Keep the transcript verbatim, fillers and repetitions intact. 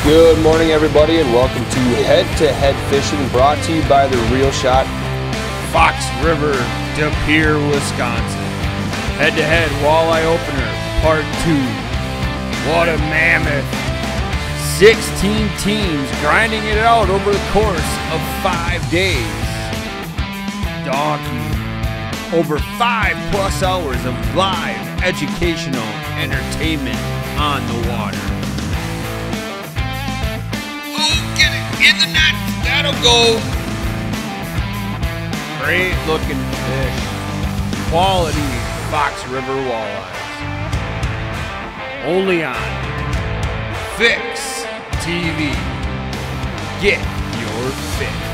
Good morning, everybody, and welcome to Head to Head Fishing, brought to you by the Real Shot, Fox River, DePere, Wisconsin. Head to Head Walleye Opener, Part two. What a mammoth. sixteen teams grinding it out over the course of five days. Donkey. Over five plus hours of live educational entertainment on the water. Oh, get it in the net. That'll go. Great looking fish. Quality Fox River walleyes. Only on Fix T V. Get your fix.